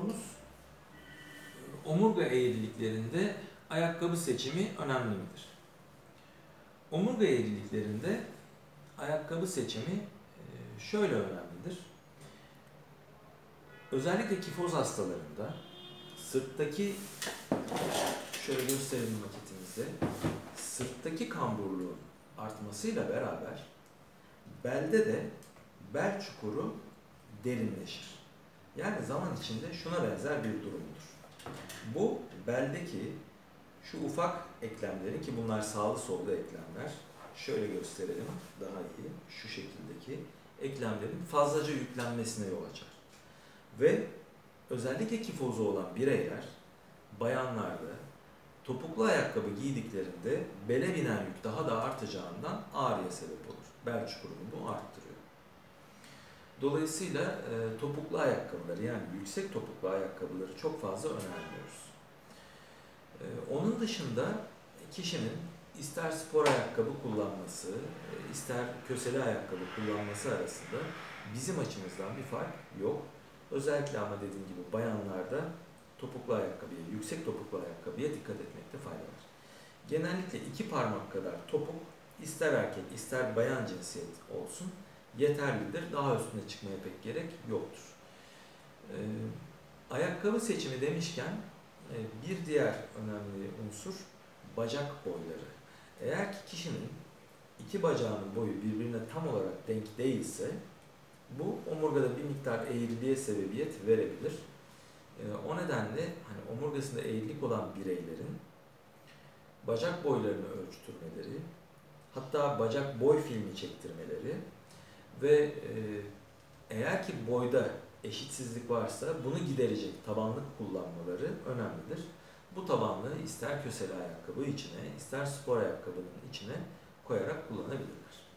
sorumuz, omurga eğriliklerinde ayakkabı seçimi önemli midir? Omurga eğriliklerinde ayakkabı seçimi şöyle önemlidir. Özellikle kifoz hastalarında sırttaki, şöyle gösterelim maketimizde, sırttaki kamburluğun artmasıyla beraber belde de bel çukuru derinleşir. Yani zaman içinde şuna benzer bir durumdur. Bu beldeki şu ufak eklemlerin, ki bunlar sağlı sollu eklemler, şöyle gösterelim daha iyi, şu şekildeki eklemlerin fazlaca yüklenmesine yol açar. Ve özellikle kifozu olan bireyler, bayanlarda topuklu ayakkabı giydiklerinde bele binen yük daha da artacağından ağrıya sebep olur. Bel çukurunu bu arttırıyor. Dolayısıyla topuklu ayakkabıları, yani yüksek topuklu ayakkabıları çok fazla önermiyoruz. Onun dışında kişinin ister spor ayakkabı kullanması, ister köseli ayakkabı kullanması arasında bizim açımızdan bir fark yok. Özellikle ama dediğim gibi bayanlarda topuklu ayakkabıya, yüksek topuklu ayakkabıya dikkat etmekte fayda var. Genellikle 2 parmak kadar topuk, ister erkek ister bayan cinsiyet olsun yeterlidir. Daha üstüne çıkmaya pek gerek yoktur. Ayakkabı seçimi demişken bir diğer önemli unsur bacak boyları. Eğer ki kişinin iki bacağının boyu birbirine tam olarak denk değilse bu omurgada bir miktar eğriliğe sebebiyet verebilir. O nedenle hani omurgasında eğrilik olan bireylerin bacak boylarını ölçtürmeleri, hatta bacak boy filmi çektirmeleri ve eğer ki boyda eşitsizlik varsa bunu giderecek tabanlık kullanmaları önemlidir. Bu tabanlığı ister köseli ayakkabı içine, ister spor ayakkabının içine koyarak kullanabilirler.